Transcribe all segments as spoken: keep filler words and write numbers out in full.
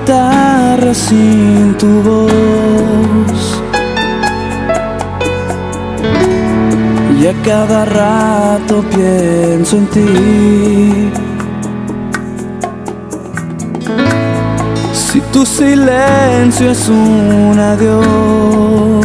guitarra sin tu voz, y a cada rato pienso en ti. Si tu silencio es un adiós,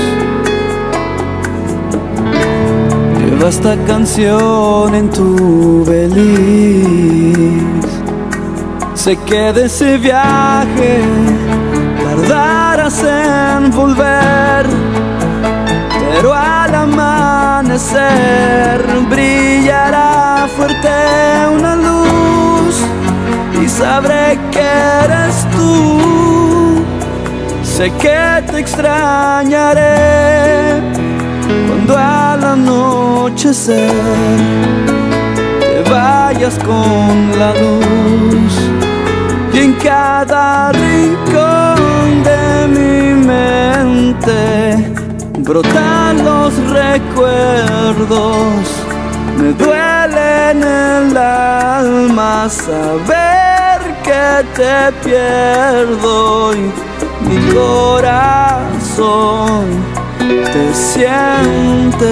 lleva esta canción en tu beliz. Sé que de ese viaje tardarás en volver, pero al amanecer brillará fuerte una luz y sabré que eres tú. Sé que te extrañaré cuando al anochecer te vayas con la luz, y en cada rincón de mi mente brotan los recuerdos. Me duele en el alma saber que te pierdo, y mi corazón te siente.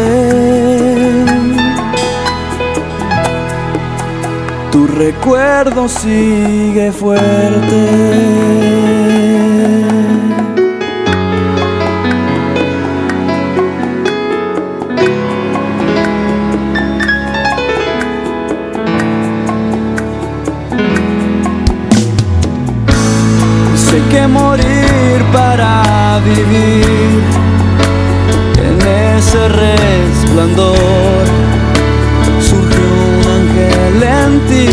Tu recuerdo sigue fuerte. Sé que morir para vivir, en ese resplandor surgió un ángel en ti.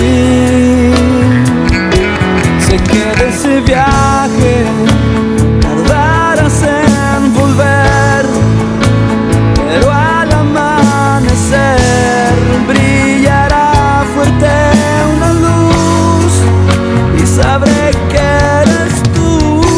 Sé que de ese viaje tardarás en volver, pero al amanecer brillará fuerte una luz y sabré que eres tú.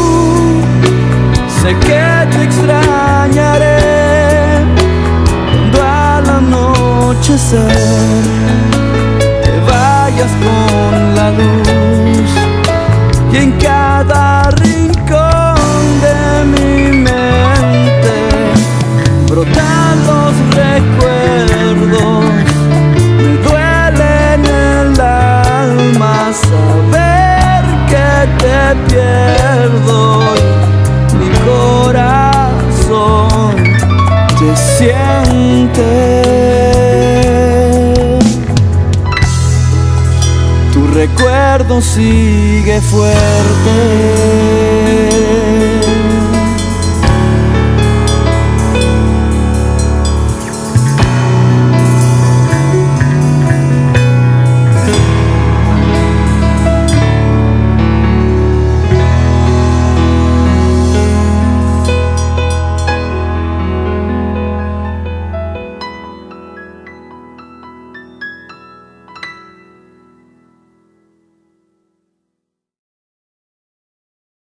Sé que te extrañaré cuando al anochecer te vayas con la luz, y en cada rincón de mi mente brotan los recuerdos. Me duele en el alma saber que te pierdo, y mi corazón te siente. Tu recuerdo sigue fuerte.